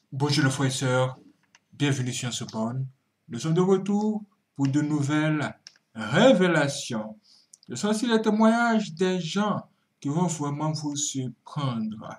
Bonjour les frères et sœurs, bienvenue sur ce Spawn. Nous sommes de retour pour de nouvelles révélations. Ce sont aussi les témoignages des gens qui vont vraiment vous surprendre.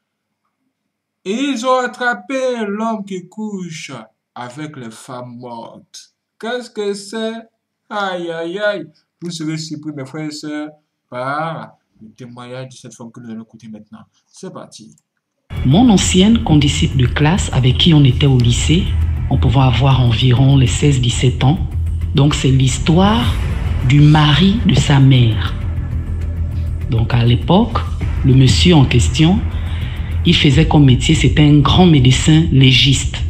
Et ils ont attrapé l'homme qui couche avec les femmes mortes. Qu'est-ce que c'est? Aïe aïe aïe. Vous serez surpris mes frères et sœurs par le témoignage de cette femme que nous allons écouter maintenant. C'est parti. Mon ancienne condisciple de classe avec qui on était au lycée, on pouvait avoir environ les 16-17 ans. Donc c'est l'histoire du mari de sa mère. Donc à l'époque, le monsieur en question, il faisait comme métier, c'était un grand médecin légiste.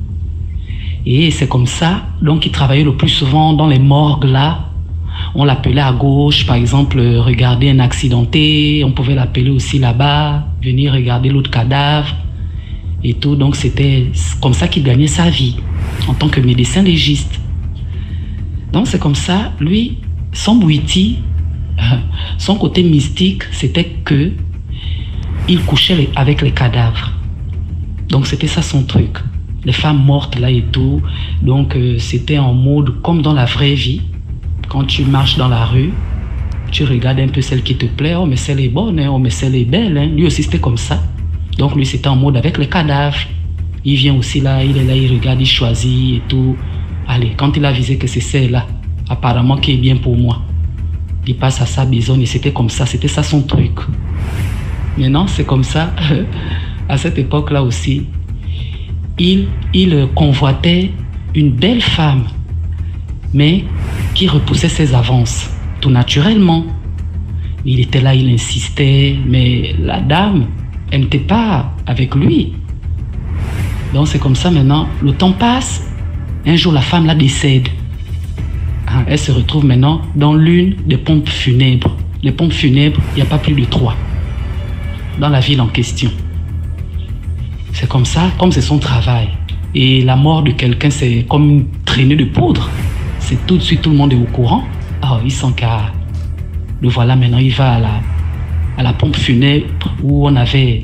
Et c'est comme ça, donc il travaillait le plus souvent dans les morgues là. On l'appelait à gauche, par exemple, regarder un accidenté. On pouvait l'appeler aussi là-bas, venir regarder l'autre cadavre et tout. Donc, c'était comme ça qu'il gagnait sa vie en tant que médecin légiste. Donc, c'est comme ça. Lui, son bouiti, son côté mystique, c'était que il couchait avec les cadavres. Donc, c'était ça son truc. Les femmes mortes là et tout. Donc, c'était en mode comme dans la vraie vie. Quand tu marches dans la rue, tu regardes un peu celle qui te plaît. Oh, mais celle est bonne, hein. Oh, mais celle est belle. Hein. Lui aussi, c'était comme ça. Donc, lui, c'était en mode avec les cadavres. Il vient aussi là, il est là, il regarde, il choisit et tout. Allez, quand il a visé que c'est celle-là, apparemment qui est bien pour moi, il passe à sa besogne et c'était comme ça. C'était ça son truc. Maintenant, c'est comme ça. À cette époque-là aussi, il convoitait une belle femme, mais qui repoussait ses avances, tout naturellement. Il était là, il insistait, mais la dame, elle n'était pas avec lui. Donc c'est comme ça maintenant, le temps passe, un jour la femme là décède. Elle se retrouve maintenant dans l'une des pompes funèbres. Les pompes funèbres, il n'y a pas plus de 3 dans la ville en question. C'est comme ça, comme c'est son travail. Et la mort de quelqu'un, c'est comme une traînée de poudre. C'est tout de suite, tout le monde est au courant. Oh, il sent qu'à... Le voilà maintenant, il va à la pompe funèbre où on avait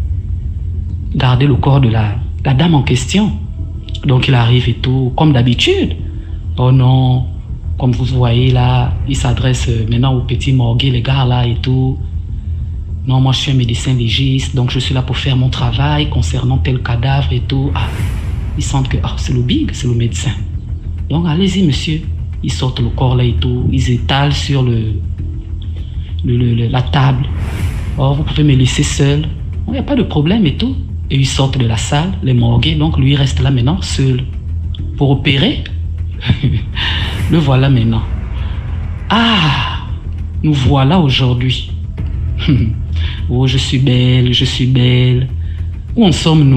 gardé le corps de la dame en question. Donc il arrive et tout, comme d'habitude. Oh non, comme vous voyez là, il s'adresse maintenant aux petits morgués, les gars là et tout. Non, moi je suis un médecin légiste, donc je suis là pour faire mon travail concernant tel cadavre et tout. Ah, ils sentent que c'est le big, c'est le médecin. Donc allez-y monsieur, ils sortent le corps là et tout, ils étalent sur la table. Oh, vous pouvez me laisser seul, il n'y a pas de problème et tout. Et ils sortent de la salle, les morgués, donc lui il reste là maintenant seul. Pour opérer, le voilà maintenant. Ah, nous voilà aujourd'hui. Oh, je suis belle, je suis belle. Où en sommes-nous?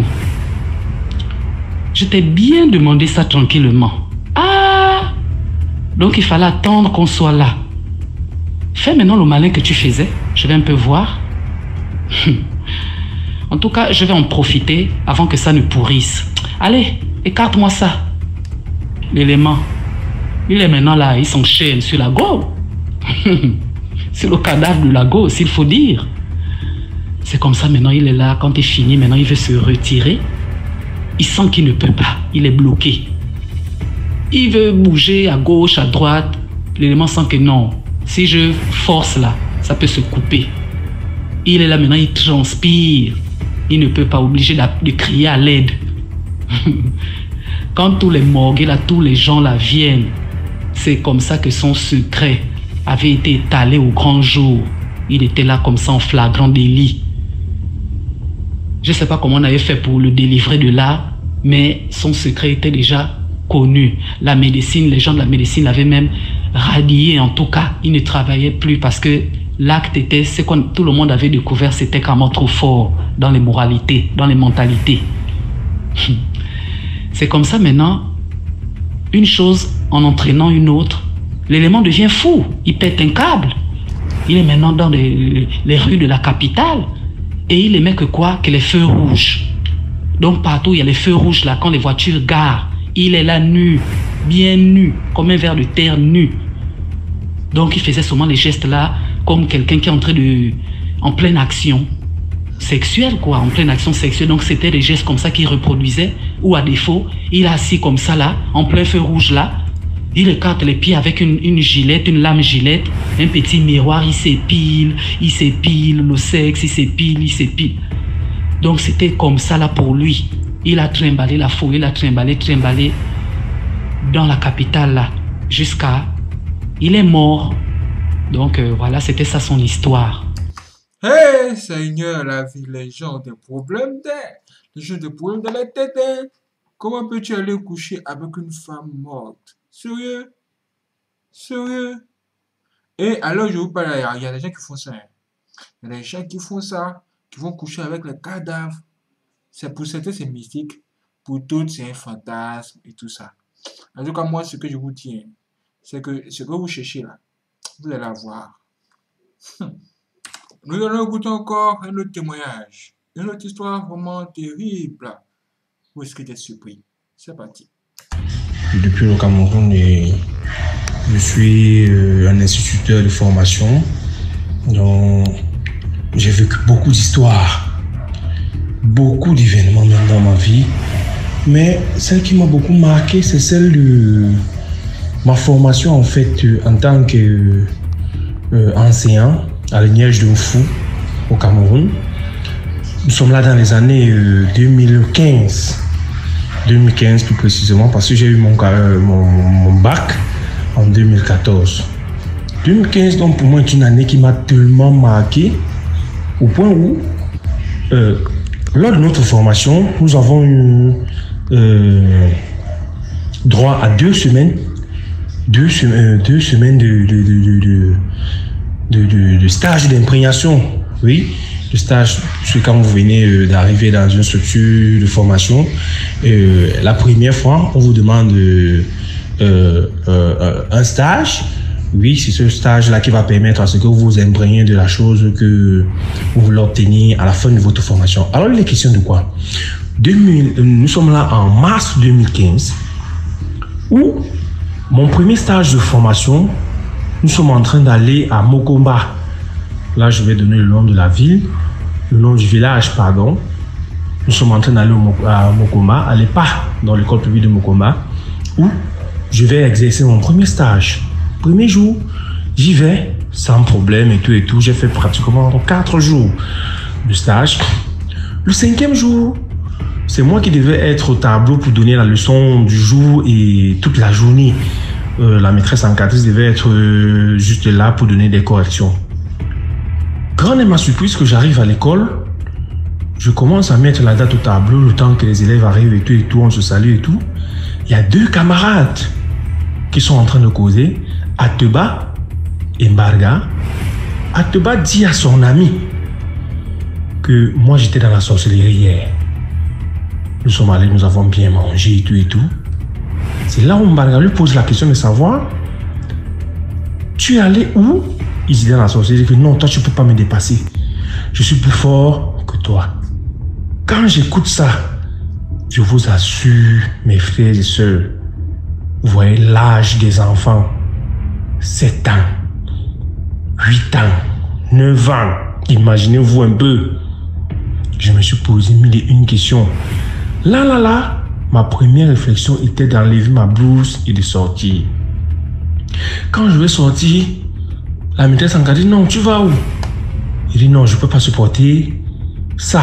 Je t'ai bien demandé ça tranquillement. Ah! Donc il fallait attendre qu'on soit là. Fais maintenant le malin que tu faisais. Je vais un peu voir. En tout cas, je vais en profiter avant que ça ne pourrisse. Allez, écarte-moi ça. L'élément. Il est maintenant là, il s'enchaîne sur la go. C'est le cadavre de la go, s'il faut dire. C'est comme ça maintenant, il est là. Quand il finit, maintenant il veut se retirer. Il sent qu'il ne peut pas. Il est bloqué. Il veut bouger à gauche, à droite. L'élément sent que non. Si je force là, ça peut se couper. Il est là maintenant, il transpire. Il ne peut pas, obligé de crier à l'aide. Quand tous les morgués là, tous les gens là viennent, c'est comme ça que son secret avait été étalé au grand jour. Il était là comme ça en flagrant délit. Je ne sais pas comment on avait fait pour le délivrer de là, mais son secret était déjà connu. La médecine, les gens de la médecine l'avaient même radié. En tout cas, il ne travaillait plus parce que l'acte était, ce que tout le monde avait découvert, c'était carrément trop fort dans les moralités, dans les mentalités. C'est comme ça maintenant, une chose en entraînant une autre, l'élément devient fou, il pète un câble. Il est maintenant dans les rues de la capitale et il aimait que quoi? Que les feux rouges. Donc partout, il y a les feux rouges là, quand les voitures garent, il est là nu, bien nu, comme un ver de terre nu. Donc il faisait seulement les gestes là, comme quelqu'un qui est en pleine action. sexuelle, quoi, en pleine action sexuelle. Donc c'était des gestes comme ça qu'il reproduisait. Ou à défaut, il est assis comme ça là, en plein feu rouge là. Il écarte les pieds avec une gilette, une lame gilette, un petit miroir, il s'épile, le sexe, il s'épile. Donc c'était comme ça là pour lui. Il a trimballé la foule, il a trimballé dans la capitale là, jusqu'à... Il est mort. Donc voilà, c'était ça son histoire. Hey Seigneur, la vie, les gens ont des problèmes d'air. Les gens ont des problèmes de la tête. Hein? Comment peux-tu aller coucher avec une femme morte? Sérieux? Sérieux? Et alors, je vous parle, il y a des gens qui font ça. Hein. Il y a des gens qui font ça, qui vont coucher avec les cadavres. C'est pour certains, c'est mystique. Pour d'autres, c'est un fantasme et tout ça. En tout cas, moi, ce que je vous dis, hein, c'est que ce que vous cherchez là, vous allez avoir. Nous allons écouter encore un autre témoignage. Une autre histoire vraiment terrible. Vous risquez d'être surpris. C'est parti. Depuis le Cameroun, je suis un instituteur de formation. Donc, j'ai vécu beaucoup d'histoires, beaucoup d'événements même dans ma vie. Mais celle qui m'a beaucoup marqué, c'est celle de ma formation en fait en tant qu'enseignant à l'Université de Mfou au Cameroun. Nous sommes là dans les années 2015 plus précisément, parce que j'ai eu mon bac en 2014. 2015, donc pour moi, est une année qui m'a tellement marqué au point où, lors de notre formation, nous avons eu droit à 2 semaines, de stage d'imprégnation. Oui, le stage, c'est quand vous venez d'arriver dans une structure de formation. La première fois, on vous demande un stage. Oui, c'est ce stage-là qui va permettre à ce que vous vous imprégniez de la chose que vous voulez obtenir à la fin de votre formation. Alors, il est question de quoi? Nous sommes là en mars 2015, où mon premier stage de formation, nous sommes en train d'aller à Mokomba. Là, je vais donner le nom de la ville, le nom du village, pardon. Nous sommes en train d'aller à Mokomba, à l'EPA, dans l'école publique de Mokomba, où je vais exercer mon premier stage. Premier jour, j'y vais sans problème et tout. J'ai fait pratiquement 4 jours de stage. Le 5e jour, c'est moi qui devais être au tableau pour donner la leçon du jour et toute la journée. La maîtresse encadrice devait être juste là pour donner des corrections. Grande est ma surprise que j'arrive à l'école. Je commence à mettre la date au tableau, le temps que les élèves arrivent et tout, on se salue et tout. Il y a 2 camarades qui sont en train de causer. Ateba et Mbarga. Ateba dit à son ami que moi j'étais dans la sorcellerie hier. Nous sommes allés, nous avons bien mangé et tout. C'est là où Mbarga lui pose la question de savoir: tu es allé où? Il dit dans la sorcellerie que non, toi tu ne peux pas me dépasser. Je suis plus fort que toi. Quand j'écoute ça, je vous assure, mes frères et sœurs, vous voyez l'âge des enfants. 7 ans, 8 ans, 9 ans. Imaginez-vous un peu. Je me suis posé 1001 questions. Là, ma première réflexion était d'enlever ma blouse et de sortir. Quand je vais sortir, la maîtresse en dit: non, tu vas où? Il dit: non, je ne peux pas supporter ça.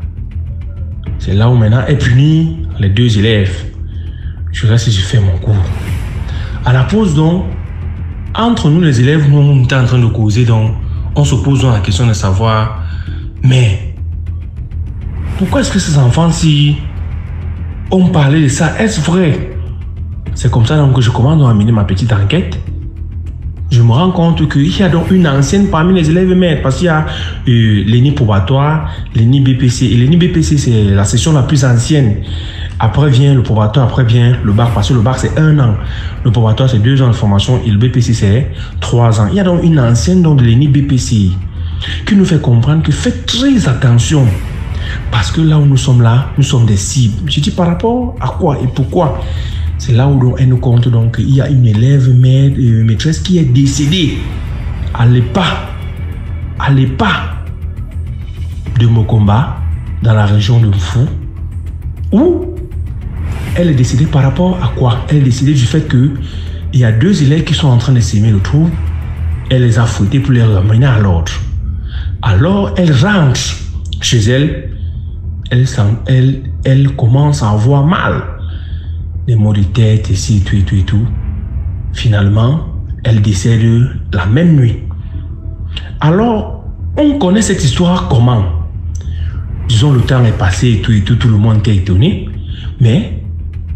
C'est là où maintenant est puni les 2 élèves. Je reste et je fais mon cours. À la pause donc, entre nous les élèves, nous on était en train de causer, donc on se pose la question de savoir, mais pourquoi est-ce que ces enfants-ci ont parlé de ça? Est-ce vrai? C'est comme ça donc que je commence à mener ma petite enquête. Je me rends compte qu'il y a donc une ancienne parmi les élèves maîtres, parce qu'il y a l'ENI probatoire, l'ENI BPC. Et l'ENI BPC, c'est la session la plus ancienne. Après vient le probatoire, après vient le bac, parce que le bac c'est 1 an. Le probatoire c'est 2 ans de formation et le BPC c'est 3 ans. Il y a donc une ancienne donc de l'ENI BPC qui nous fait comprendre que faites très attention. Parce que là où nous sommes des cibles. Je dis par rapport à quoi et pourquoi? C'est là où elle nous compte donc qu'il y a une élève maîtresse qui est décédée à l'EPA. de Mokomba, dans la région de Mfou, où elle est décédée par rapport à quoi? Elle est décédée du fait que il y a 2 élèves qui sont en train de s'aimer le trou. Elle les a fouettés pour les ramener à l'ordre. Alors, elle rentre chez elle. Elle commence à avoir mal. Des maux de tête, ici, et tout. Finalement, elle décède la même nuit. Alors, on connaît cette histoire comment? Disons, le temps est passé et tout le monde est étonné. Mais,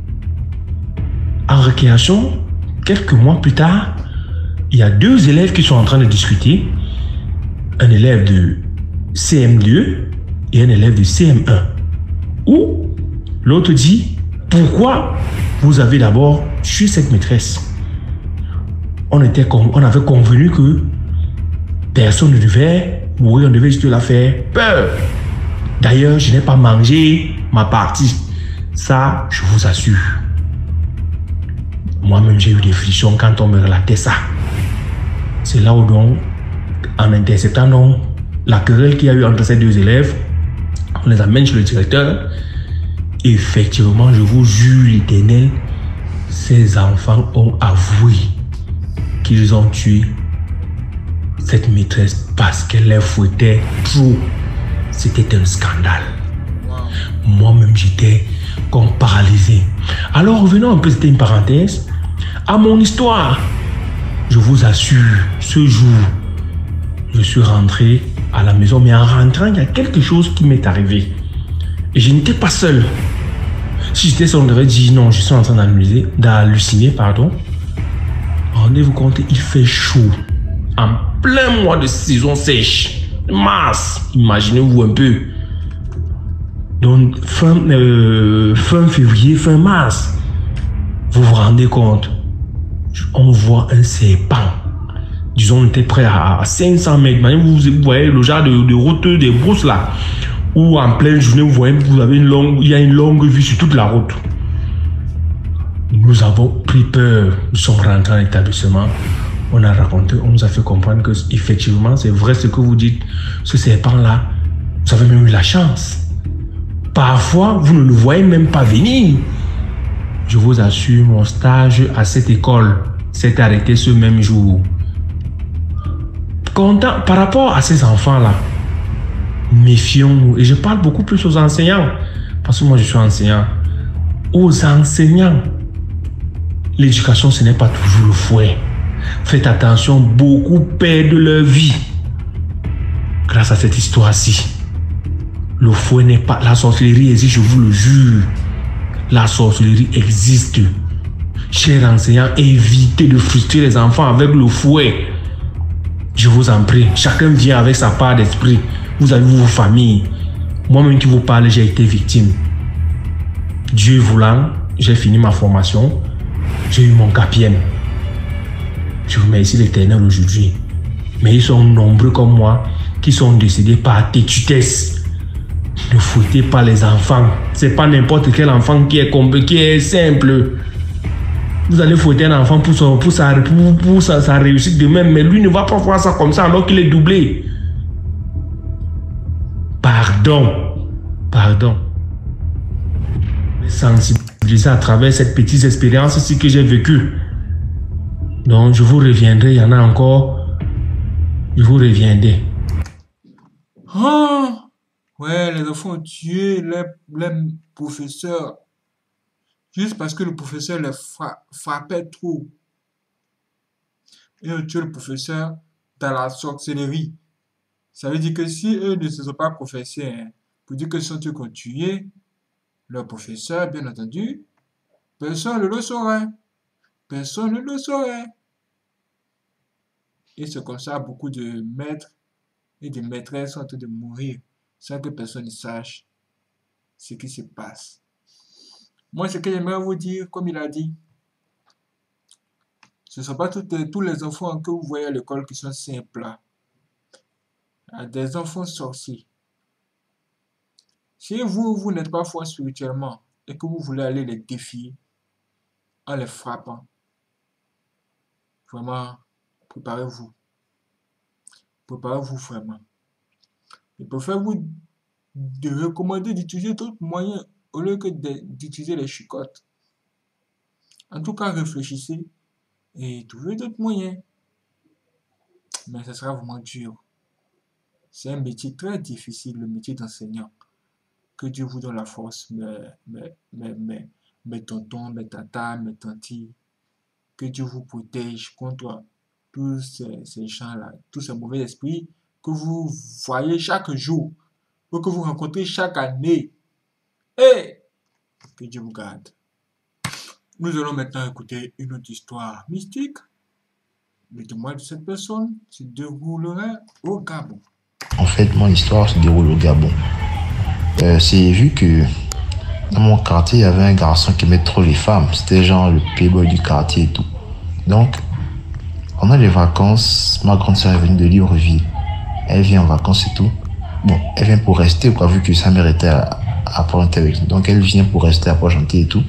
en récréation, quelques mois plus tard, il y a 2 élèves qui sont en train de discuter. Un élève de CM2 et un élève de CM1. Où l'autre dit, pourquoi vous avez d'abord tué cette maîtresse? On avait convenu que personne ne devait mourir, on devait juste la faire peur. D'ailleurs, je n'ai pas mangé ma partie. Ça, je vous assure. Moi-même, j'ai eu des frissons quand on me relatait ça. C'est là où, donc, en interceptant donc, la querelle qu'il y a eu entre ces 2 élèves, on les amène chez le directeur. Et effectivement, je vous jure, l'Éternel, ces enfants ont avoué qu'ils ont tué cette maîtresse parce qu'elle les fouettait trop. C'était un scandale. Moi-même, j'étais comme paralysé. Alors, revenons un peu, c'était une parenthèse, à mon histoire. Je vous assure, ce jour, je suis rentré à la maison, mais en rentrant, il y a quelque chose qui m'est arrivé. Et je n'étais pas seul. Si j'étais seul, on devait dire non, je suis en train d'halluciner, pardon. Rendez-vous compte, il fait chaud. En plein mois de saison sèche. Mars, imaginez-vous un peu. Donc, fin février, fin mars. Vous vous rendez compte? On voit un serpent. Disons, on était près à 500 mètres. Vous voyez le genre de route des brousses là. Où en pleine journée, vous voyez, il y a une longue vue sur toute la route. Nous avons pris peur. Nous sommes rentrés à l'établissement. On a raconté, on nous a fait comprendre que effectivement, c'est vrai ce que vous dites. Ce serpent-là, vous avez même eu la chance. Parfois, vous ne le voyez même pas venir. Je vous assure, mon stage à cette école s'est arrêté ce même jour. Content, par rapport à ces enfants-là, méfions-nous. Et je parle beaucoup plus aux enseignants, parce que moi je suis enseignant. Aux enseignants, l'éducation, ce n'est pas toujours le fouet. Faites attention, beaucoup perdent leur vie grâce à cette histoire-ci. Le fouet n'est pas... La sorcellerie existe, je vous le jure. La sorcellerie existe. Chers enseignants, évitez de frustrer les enfants avec le fouet. Je vous en prie, chacun vient avec sa part d'esprit. Vous avez vos familles. Moi-même qui vous parle, j'ai été victime. Dieu voulant, j'ai fini ma formation. J'ai eu mon quatrième. Je remercie l'Éternel aujourd'hui. Mais ils sont nombreux comme moi qui sont décédés par têtutesse. Ne fouettez pas les enfants. C'est pas n'importe quel enfant qui est simple. Vous allez fouetter un enfant pour sa réussite de même, mais lui ne va pas voir ça comme ça alors qu'il est doublé. Pardon. Sensibiliser à travers cette petite expérience-ci que j'ai vécue. Donc, je vous reviendrai. Il y en a encore. Je vous reviendrai. Oh, ouais, les enfants ont tué les professeurs juste parce que le professeur les frappait trop. Ils ont tué le professeur dans la sorcellerie. Ça veut dire que si eux ne se sont pas professeurs, hein, pour dire que ce sont eux qui ont tué leur professeur, bien entendu, personne ne le saurait. Personne ne le saurait. Et c'est comme ça, beaucoup de maîtres et de maîtresses sont en train de mourir sans que personne ne sache ce qui se passe. Moi, ce que j'aimerais vous dire, comme il a dit, ce ne sont pas tous les enfants que vous voyez à l'école qui sont simples là. Il y a des enfants sorciers. Si vous n'êtes pas fort spirituellement et que vous voulez aller les défier en les frappant, vraiment, préparez-vous. Préparez-vous vraiment. Je préfère vous de recommander d'utiliser d'autres moyens au lieu que d'utiliser les chicottes. En tout cas, réfléchissez et trouvez d'autres moyens. Mais ça sera vraiment dur. C'est un métier très difficile, le métier d'enseignant. Que Dieu vous donne la force, mes tontons, mes tatas, mes tantis. Que Dieu vous protège contre tous ces gens-là, tous ces mauvais esprits que vous voyez chaque jour, ou que vous rencontrez chaque année. Et que Dieu vous garde. Nous allons maintenant écouter une autre histoire mystique. Le témoignage de cette personne se déroulerait au Gabon. En fait, mon histoire se déroule au Gabon. C'est vu que dans mon quartier, il y avait un garçon qui aimait trop les femmes. C'était genre le playboy du quartier et tout. Donc, pendant les vacances, ma grande sœur est venue de Libreville. Elle vient en vacances et tout. Bon, elle vient pour rester, quoi, vu que sa mère était à Port-Gentil avec nous. Donc, elle vient pour rester à Port-Gentil et tout.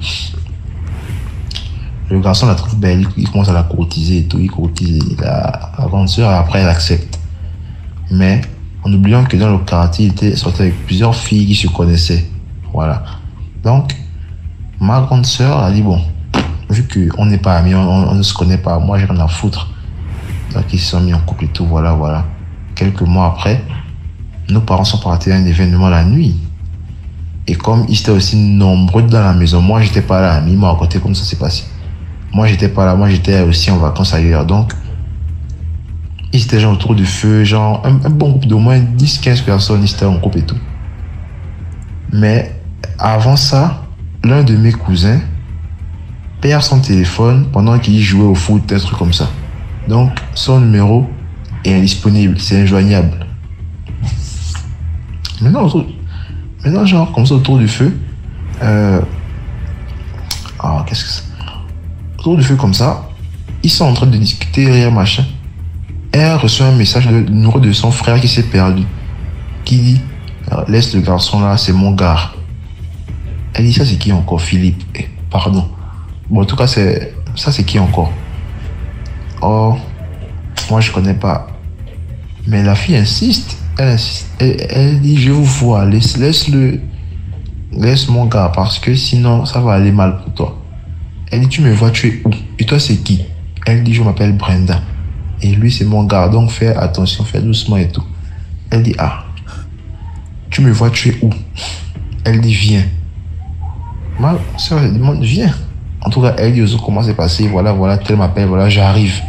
Le garçon la trouve belle, il commence à la courtiser et tout. Il courtise la grande sœur et après, elle accepte. Mais, en oubliant que dans le quartier, il était sorti avec plusieurs filles qui se connaissaient. Voilà. Donc, ma grande sœur a dit, bon, vu qu'on n'est pas amis, on ne se connaît pas, moi j'ai rien à foutre. Donc ils se sont mis en couple et tout, voilà. Quelques mois après, nos parents sont partis à un événement la nuit. Et comme ils étaient aussi nombreux dans la maison, moi j'étais pas là, ils m'ont raconté comme ça s'est passé. Moi j'étais pas là, moi j'étais aussi en vacances ailleurs. Donc, ils étaient genre autour du feu, genre un bon groupe d'au moins 10-15 personnes, ils étaient en groupe et tout. Mais avant ça, l'un de mes cousins perd son téléphone pendant qu'il jouait au foot, un truc comme ça. Donc, son numéro est indisponible, c'est injoignable. Maintenant, genre, comme ça, autour du feu, qu'est-ce que c'est? Autour du feu, comme ça, ils sont en train de discuter, rire, machin. Elle reçoit un message de numéro de son frère qui s'est perdu, qui dit, laisse le garçon là, c'est mon gars. Elle dit, ça c'est qui encore, Philippe? Pardon. Bon, en tout cas, ça c'est qui encore? Oh, moi je connais pas. Mais la fille insiste. Elle dit, je vous vois, laisse mon gars, parce que sinon ça va aller mal pour toi. Elle dit, tu me vois, tu es où? Et toi c'est qui? Elle dit, je m'appelle Brenda. Et lui c'est mon gars, donc fais attention, fais doucement et tout. Elle dit, tu me vois, tu es où? Elle dit, viens. Ma soeur elle demande, viens. En tout cas, elle dit aux autres comment c'est passé, voilà, tel m'appelle, voilà, j'arrive.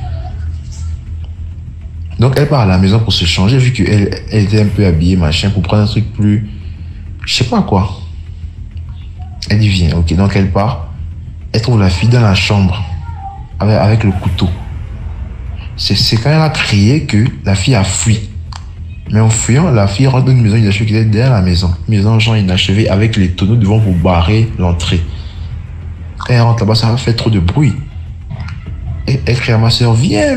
Donc elle part à la maison pour se changer, vu qu'elle était un peu habillée, machin, pour prendre un truc plus, je sais pas quoi. Elle dit, viens, ok, donc elle part. Elle trouve la fille dans la chambre, avec le couteau. C'est quand elle a crié que la fille a fui. Mais en fuyant, la fille rentre dans une maison inachevée qui était derrière la maison. Une maison genre inachevée avec les tonneaux devant pour barrer l'entrée. Quand elle rentre là-bas, ça va faire trop de bruit. Et elle crie à ma soeur, viens.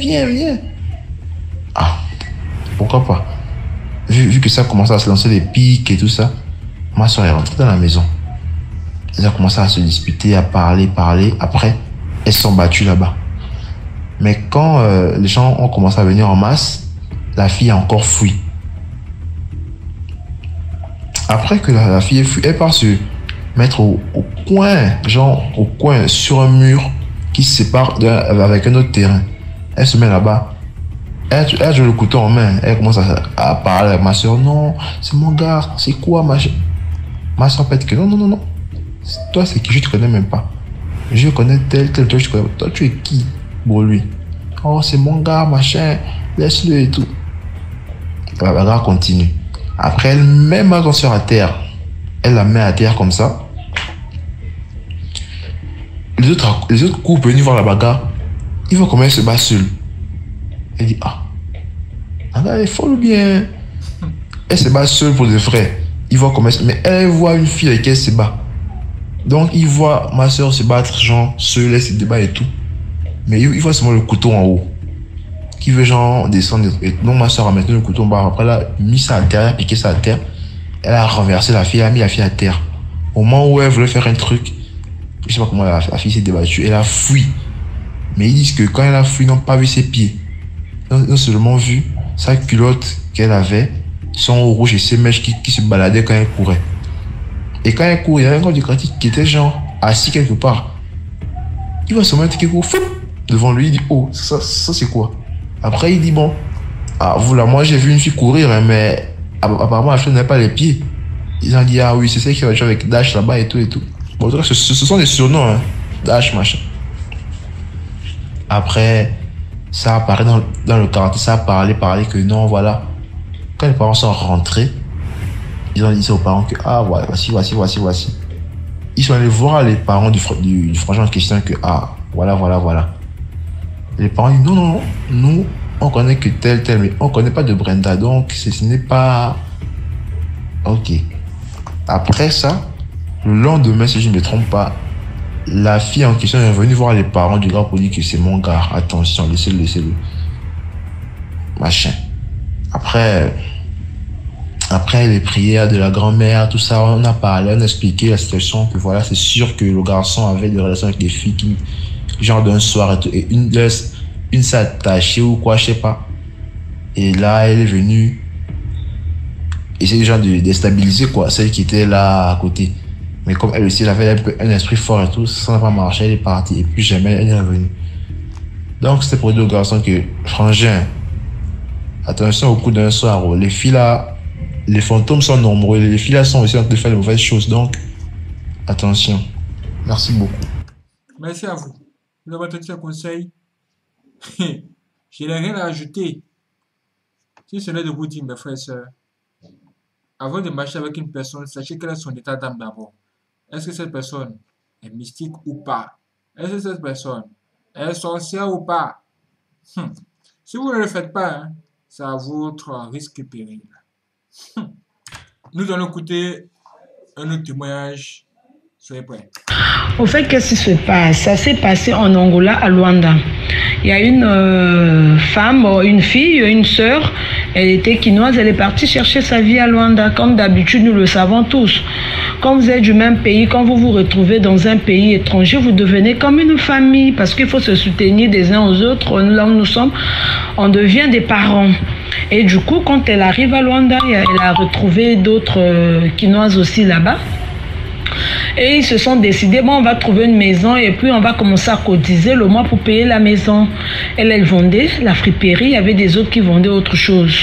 Pourquoi pas? Vu que ça a commencé à se lancer des pics et tout ça, ma soeur est rentrée dans la maison. Elles ont commencé à se disputer, à parler. Après, elles se sont battues là-bas. Mais quand les gens ont commencé à venir en masse, la fille a encore fui. Après que la fille ait fui, elle part se mettre au coin, sur un mur qui se sépare avec un autre terrain. Elle se met là-bas. Elle a le couteau en main. Elle commence à parler avec ma soeur. Non, c'est mon gars. C'est quoi, ma soeur pète que non. Toi, c'est qui? Je te connais même pas. Je connais tel. Toi, je te connais. Toi, tu es qui pour lui? Oh, c'est mon gars, machin. Laisse-le et tout. La bagarre continue. Après, elle met ma grande soeur à terre. Elle la met à terre comme ça. Les autres couples venus voir la bagarre. Ils vont comment elle se bat seule. Elle dit, elle est folle ou bien? Elle se bat seule pour de vrai. Ils voient comment mais elle voit une fille avec qui elle se bat. Donc, ils voient ma soeur se battre, genre, seule, elle se débat et tout. Mais ils voient seulement le couteau en haut. Qui veut genre descendre. Et donc ma soeur a maintenu le couteau en bas. Après elle a mis ça à terre, elle a piqué ça à terre. Elle a renversé la fille, elle a mis la fille à terre. Au moment où elle voulait faire un truc, je sais pas comment la fille s'est débattue, elle a fui. Mais ils disent que quand elle a fui, ils n'ont pas vu ses pieds. Ils ont seulement vu sa culotte qu'elle avait son rouge et ses mèches qui se baladaient quand elle courait. Et quand elle court, il y avait un gars du quartier qui était genre assis quelque part. Il va se mettre quelque chose devant lui, il dit oh, ça c'est quoi? Après il dit bon, ah voilà, moi j'ai vu une fille courir, hein, mais apparemment la fille n'avait pas les pieds. Ils ont dit ah oui, c'est celle qui va jouer avec Dash là-bas et tout et tout. Bon, en tout cas, ce sont des surnoms, hein. Dash machin. Après, ça apparaît dans le quartier, ça a parlé que non, voilà. Quand les parents sont rentrés, ils ont dit aux parents que ah voilà, voici. Ils sont allés voir les parents du frangin en question que ah voilà. Les parents disent non, nous on connaît que tel, mais on connaît pas de Brenda, donc ce n'est pas ok. Après ça, le lendemain, si je ne me trompe pas, la fille en question est venue voir les parents du gars pour dire que c'est mon gars, attention, laissez-le. Machin. Après les prières de la grand-mère, tout ça, on a parlé, on a expliqué la situation, que voilà, c'est sûr que le garçon avait des relations avec des filles qui, genre d'un soir et tout, et une s'est attachée ou quoi, je sais pas. Et là, elle est venue essayer genre de déstabiliser quoi, celle qui était là à côté. Mais comme elle aussi, elle avait un esprit fort et tout, ça n'a pas marché, elle est partie, et plus jamais elle est revenue. Donc c'était pour dire aux garçons que, frangin, attention au coup d'un soir, les filles là, les fantômes sont nombreux, les filles là sont aussi en train de faire de mauvaises choses, donc attention. Merci beaucoup. Merci à vous. Vous avez entendu ce conseil. Je n'ai rien à ajouter. Si ce n'est de vous dire, mes frères et sœurs, avant de marcher avec une personne, sachez quel est son état d'âme d'abord. Est-ce que cette personne est mystique ou pas? Est-ce que cette personne est sorcière ou pas? Si vous ne le faites pas, hein, c'est à votre risque et péril. Nous allons écouter un autre témoignage. Soyez prêts. Au fait, qu'est-ce qui se passe? Ça s'est passé en Angola, à Luanda. Il y a une femme, une fille, une sœur, elle était quinoise, elle est partie chercher sa vie à Luanda. Comme d'habitude, nous le savons tous. Quand vous êtes du même pays, quand vous vous retrouvez dans un pays étranger, vous devenez comme une famille parce qu'il faut se soutenir des uns aux autres. Là où nous sommes, on devient des parents. Et du coup, quand elle arrive à Luanda, elle a retrouvé d'autres quinoises aussi là-bas. Et ils se sont décidés, bon, on va trouver une maison et puis on va commencer à cotiser le mois pour payer la maison. Elle vendait la friperie, il y avait des autres qui vendaient autre chose.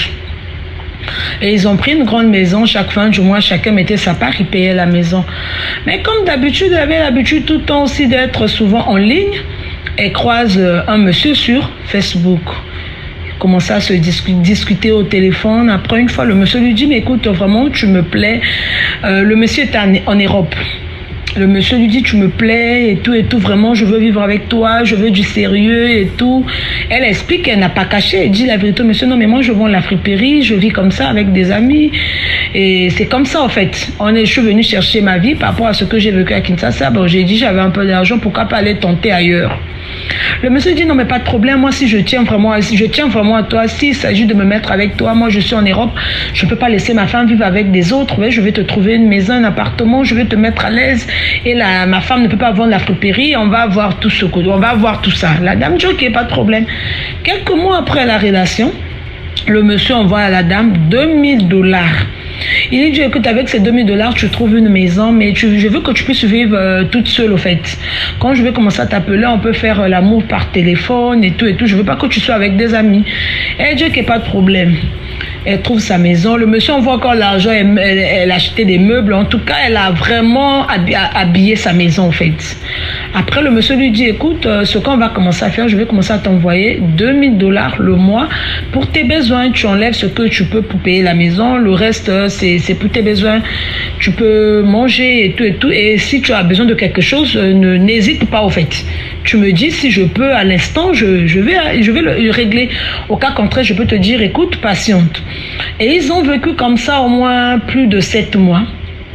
Et ils ont pris une grande maison, chaque fin du mois, chacun mettait sa part, ils payaient la maison. Mais comme d'habitude, elle avait l'habitude tout le temps aussi d'être souvent en ligne. Elle croise un monsieur sur Facebook. Ils commencent à se discuter au téléphone. Après, une fois, le monsieur lui dit, mais écoute, vraiment, tu me plais. Le monsieur était en Europe. Le monsieur lui dit, tu me plais et tout, vraiment, je veux vivre avec toi, je veux du sérieux et tout. Elle explique qu'elle n'a pas caché, elle dit la vérité, monsieur, non, mais moi, je vends la friperie, je vis comme ça avec des amis. Et c'est comme ça, en fait. Je suis venue chercher ma vie par rapport à ce que j'ai vécu à Kinshasa. Bon, j'ai dit, j'avais un peu d'argent, pourquoi pas aller tenter ailleurs. Le monsieur dit, non, mais pas de problème, moi, si je tiens vraiment à toi, s'il s'agit de me mettre avec toi, moi, je suis en Europe, je ne peux pas laisser ma femme vivre avec des autres. Ouais, je vais te trouver une maison, un appartement, je vais te mettre à l'aise. Et ma femme ne peut pas vendre la friperie, on va voir tout ce côté, on va voir tout ça. La dame dit, ok, pas de problème. Quelques mois après la relation, le monsieur envoie à la dame $2000. Il lui dit, écoute, avec ces $2000, tu trouves une maison, mais je veux que tu puisses vivre toute seule, au fait. Quand je vais commencer à t'appeler, on peut faire l'amour par téléphone et tout. Je veux pas que tu sois avec des amis. Elle dit qu'il n'y a pas de problème. Elle trouve sa maison. Le monsieur envoie encore l'argent. Elle a acheté des meubles. En tout cas, elle a vraiment habillé sa maison, en fait. Après, le monsieur lui dit, écoute, ce qu'on va commencer à faire, je vais commencer à t'envoyer $2000 le mois pour tes besoins. Tu enlèves ce que tu peux pour payer la maison. Le reste, c'est pour tes besoins. Tu peux manger et tout. Et si tu as besoin de quelque chose, n'hésite pas, au fait. Tu me dis si je peux à l'instant, je vais le régler. Au cas contraire, je peux te dire, écoute, patiente. Et ils ont vécu comme ça au moins plus de 7 mois.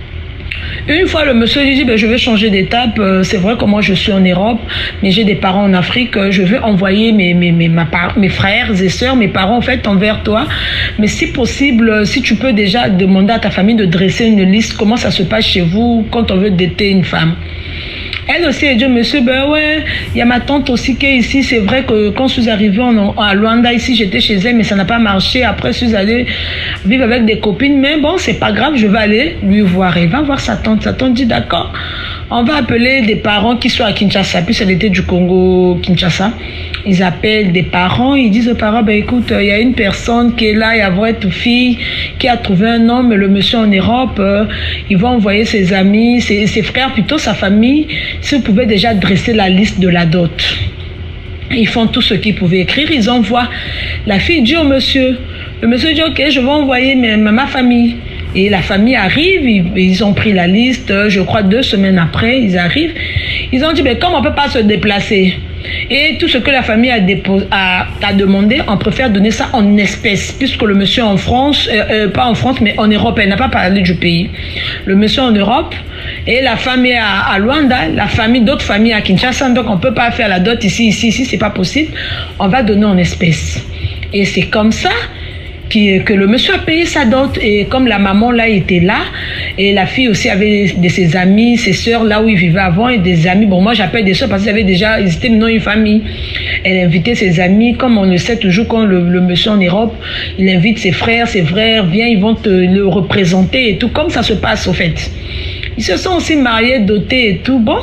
Une fois, le monsieur lui dit, je vais changer d'étape. C'est vrai que moi, je suis en Europe, mais j'ai des parents en Afrique. Je vais envoyer mes frères et sœurs, mes parents, en fait, envers toi. Mais si possible, si tu peux déjà demander à ta famille de dresser une liste, comment ça se passe chez vous quand on veut dater une femme. Elle aussi, elle dit, monsieur, ben ouais, il y a ma tante aussi qui est ici. C'est vrai que quand je suis arrivée à Luanda, ici, j'étais chez elle, mais ça n'a pas marché. Après, je suis allée vivre avec des copines. Mais bon, c'est pas grave, je vais aller lui voir. Elle va voir sa tante. Sa tante dit, d'accord, on va appeler des parents qui sont à Kinshasa. Puis, elle était du Congo, Kinshasa. Ils appellent des parents. Ils disent aux parents, ben écoute, il y a une personne qui est là, il y a votre fille qui a trouvé un homme, le monsieur en Europe. Il va envoyer ses amis, ses frères, plutôt sa famille. Si vous pouvez déjà dresser la liste de la dot. Ils font tout ce qu'ils pouvaient écrire. Ils envoient. La fille dit au monsieur. Le monsieur dit, ok, je vais envoyer ma famille. Et la famille arrive, ils ont pris la liste, je crois 2 semaines après, ils arrivent. Ils ont dit, mais comme on ne peut pas se déplacer, et tout ce que la famille a demandé, on préfère donner ça en espèces, puisque le monsieur en France, pas en France, mais en Europe, elle n'a pas parlé du pays. Le monsieur en Europe, et la famille à Luanda, la famille, d'autres familles à Kinshasa, donc on ne peut pas faire la dot ici, c'est pas possible. On va donner en espèces. Et c'est comme ça que le monsieur a payé sa dot. Et comme la maman là était là, et la fille aussi avait de ses amis, ses sœurs là où ils vivaient avant, et des amis, bon moi j'appelle des sœurs parce qu'ils étaient maintenant une famille. Elle invitait ses amis, comme on le sait toujours quand le monsieur en Europe, il invite ses frères, viens, ils vont te le représenter et tout, comme ça se passe au fait. Ils se sont aussi mariés, dotés et tout, bon.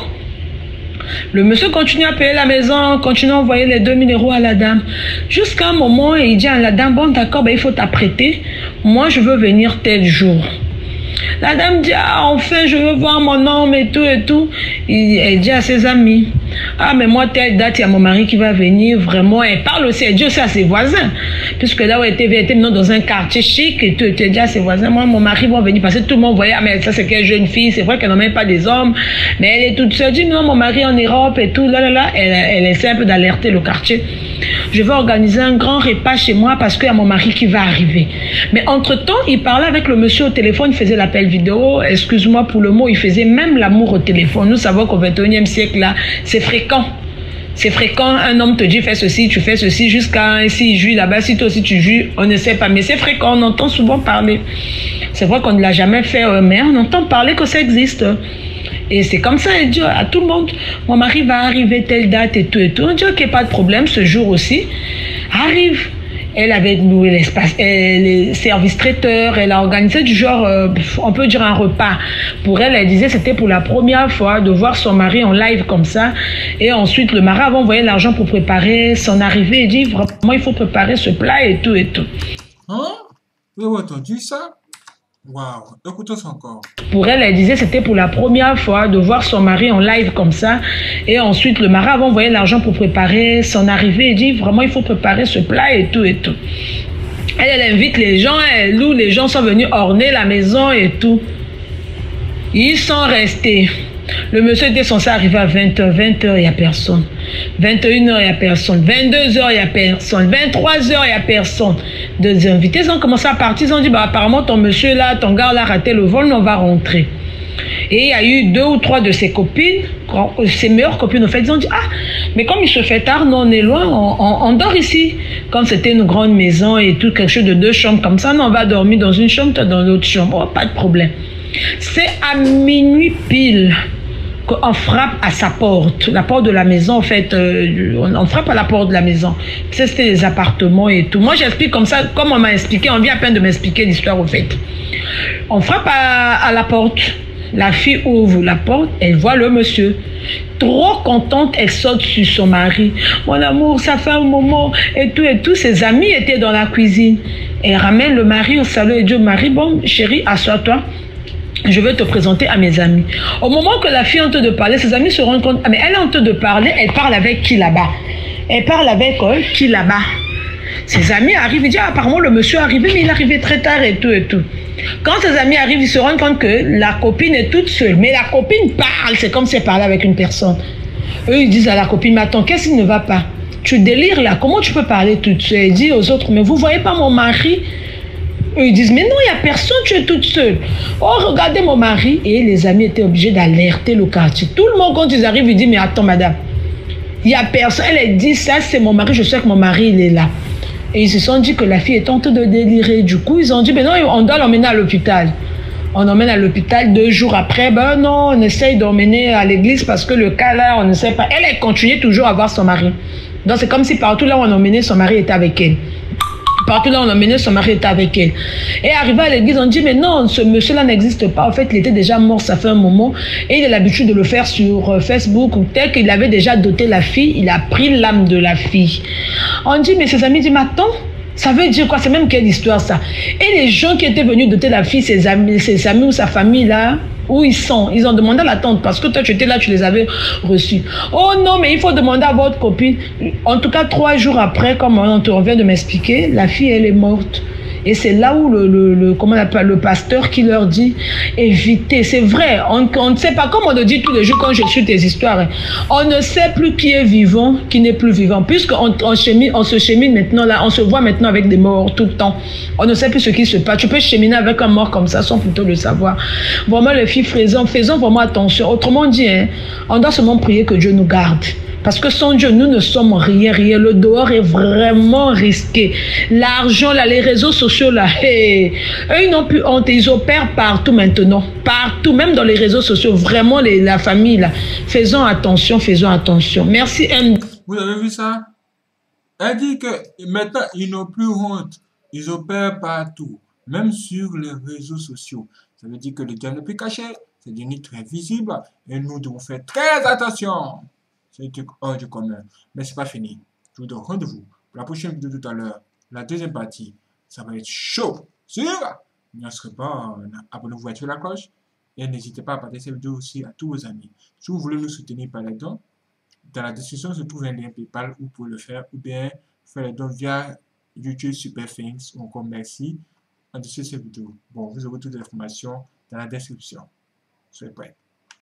Le monsieur continue à payer la maison, continue à envoyer les 2000 € à la dame. Jusqu'à un moment, il dit à la dame, bon d'accord, ben, il faut t'apprêter. Moi, je veux venir tel jour. La dame dit, ah, enfin, je veux voir mon homme et tout et tout. Elle dit à ses amis, ah, mais moi, telle date, il y a mon mari qui va venir, vraiment. Elle parle aussi, elle dit aussi à ses voisins. Puisque là où elle était maintenant dans un quartier chic et tout, elle dit à ses voisins, moi, mon mari va venir. Parce que tout le monde voyait, ah, mais ça, c'est quelle jeune fille, c'est vrai qu'elle n'en met pas des hommes. Mais elle est toute seule, elle dit, non, mon mari en Europe et tout, là. Elle essaie un peu d'alerter le quartier. Je vais organiser un grand repas chez moi parce qu'il y a mon mari qui va arriver. Mais entre-temps, il parlait avec le monsieur au téléphone, il faisait l'appel vidéo, excuse-moi pour le mot, il faisait même l'amour au téléphone. Nous savons qu'au 21e siècle, là, c'est fréquent. C'est fréquent, un homme te dit fais ceci, tu fais ceci, jusqu'à s'il joue là-bas, si toi aussi tu joues, on ne sait pas. Mais c'est fréquent, on entend souvent parler. C'est vrai qu'on ne l'a jamais fait, mais on entend parler que ça existe. Et c'est comme ça, elle dit à tout le monde, mon mari va arriver telle date et tout et tout. On dit ok, pas de problème, ce jour aussi arrive. Elle avait loué l'espace, les services traiteurs, elle a organisé du genre, on peut dire un repas. Pour elle, elle disait c'était pour la première fois de voir son mari en live comme ça. Et ensuite, le mari avait envoyé l'argent pour préparer son arrivée. Il dit vraiment, il faut préparer ce plat et tout et tout. Hein? Vous avez entendu ça? Waouh, écoutez ça encore. Pour elle, elle disait c'était pour la première fois de voir son mari en live comme ça. Et ensuite, le mari avait envoyé l'argent pour préparer son arrivée. Il dit vraiment, il faut préparer ce plat et tout et tout. Elle invite les gens, elle loue, les gens sont venus orner la maison et tout. Ils sont restés. Le monsieur était censé arriver à 20h. 20h, il n'y a personne. 21h, il n'y a personne. 22h, il n'y a personne. 23h, il n'y a personne. Deux invités, ils ont commencé à partir. Ils ont dit, bah, apparemment, ton monsieur là, ton gars là a raté le vol, on va rentrer. Et il y a eu 2 ou 3 de ses copines, ses meilleures copines, au fait, ils ont dit, ah, mais comme il se fait tard, nous on est loin, on dort ici. Comme c'était une grande maison et tout, quelque chose de 2 chambres comme ça, nous on va dormir dans une chambre, toi dans l'autre chambre. Oh, pas de problème. C'est à minuit pile qu'on frappe à sa porte, la porte de la maison, en fait, on frappe à la porte de la maison. C'était les appartements et tout. Moi, j'explique comme ça, comme on m'a expliqué, on vient à peine de m'expliquer l'histoire, au fait. On frappe à la porte. La fille ouvre la porte, elle voit le monsieur. Trop contente, elle saute sur son mari. Mon amour, ça fait un moment, et tout. Ses amis étaient dans la cuisine. Elle ramène le mari au salon et dit au mari, bon, chérie, assois-toi. Je veux te présenter à mes amis. Au moment que la fille est en train de parler, ses amis se rendent compte, mais elle est en train de parler, elle parle avec qui là-bas? Elle parle avec qui là-bas? Ses amis arrivent, ils disent, ah, apparemment le monsieur est arrivé, mais il est arrivé très tard et tout. Quand ses amis arrivent, ils se rendent compte que la copine est toute seule. Mais la copine parle, c'est comme si elle parlait avec une personne. Eux, ils disent à la copine, mais attends, qu'est-ce qui ne va pas? Tu délires là, comment tu peux parler toute seule? Elle dit aux autres, mais vous voyez pas mon mari? Eux, ils disent, mais non, il n'y a personne, tu es toute seule. Oh, regardez mon mari. Et les amis étaient obligés d'alerter le quartier. Tout le monde, quand ils arrivent, ils disent, mais attends, madame, il n'y a personne. Elle dit, ça, c'est mon mari, je sais que mon mari, il est là. Et ils se sont dit que la fille est en train de délirer. Du coup, ils ont dit, mais non, on doit l'emmener à l'hôpital. On emmène à l'hôpital 2 jours après. Ben non, on essaye d'emmener à l'église parce que le cas là, on ne sait pas. Elle continue toujours à voir son mari. Donc c'est comme si partout là où on emmenait, son mari était avec elle. Partout là, on emmenait, son mari était avec elle. Et arrivé à l'église, on dit, mais non, ce monsieur-là n'existe pas. En fait, il était déjà mort, ça fait un moment. Et il a l'habitude de le faire sur Facebook. Ou tel qu'il avait déjà doté la fille, il a pris l'âme de la fille. On dit, mais ses amis disent, mais attends, ça veut dire quoi? C'est même quelle histoire ça? Et les gens qui étaient venus doter la fille, ses amis ou sa famille là, où ils sont? Ils ont demandé à la tante parce que toi tu étais là, tu les avais reçus. Oh non, mais il faut demander à votre copine. En tout cas, 3 jours après, comme on vient de m'expliquer, la fille elle est morte. Et c'est là où comment on appelle, le pasteur qui leur dit évitez. C'est vrai, on ne sait pas, comme on le dit tous les jours quand je suis tes histoires, hein, on ne sait plus qui est vivant, qui n'est plus vivant. Puisqu'on se chemine maintenant là, on se voit maintenant avec des morts tout le temps. On ne sait plus ce qui se passe. Tu peux cheminer avec un mort comme ça sans plutôt le savoir. Vraiment les filles, faisons vraiment attention. Autrement dit, hein, on doit seulement prier que Dieu nous garde. Parce que sans Dieu, nous ne sommes rien. Le dehors est vraiment risqué. L'argent, là, les réseaux sociaux, là, eux, ils n'ont plus honte. Ils opèrent partout maintenant. Partout, même dans les réseaux sociaux. Vraiment, la famille, là. Faisons attention, faisons attention. Merci, M. Vous avez vu ça? Elle dit que maintenant, ils n'ont plus honte. Ils opèrent partout, même sur les réseaux sociaux. Ça veut dire que le diable n'est plus caché. C'est devenu très visible. Et nous devons faire très attention. C'est un truc hors du commun. Mais c'est pas fini. Je vous donne rendez-vous pour la prochaine vidéo tout à l'heure. La deuxième partie, ça va être chaud. Sûr? N'en serez pas, abonnez-vous, activez la cloche. Et n'hésitez pas à partager cette vidéo aussi à tous vos amis. Si vous voulez nous soutenir par les dons, dans la description se trouve un lien PayPal où vous pouvez le faire. Ou bien faire les dons via YouTube Super Thanks ou encore merci en dessous de cette vidéo. Bon, vous aurez toutes les informations dans la description. Soyez prêts.